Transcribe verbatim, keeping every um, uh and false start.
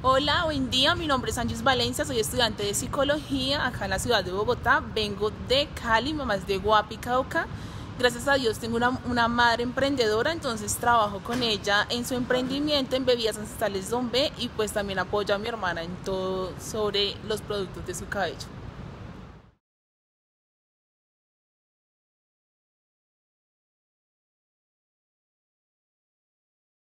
Hola, buen día, mi nombre es Ángeles Valencia, soy estudiante de psicología acá en la ciudad de Bogotá, vengo de Cali, mamá es de Guapi, Cauca. Gracias a Dios tengo una, una madre emprendedora, entonces trabajo con ella en su emprendimiento en bebidas ancestrales Don B y pues también apoyo a mi hermana en todo sobre los productos de su cabello.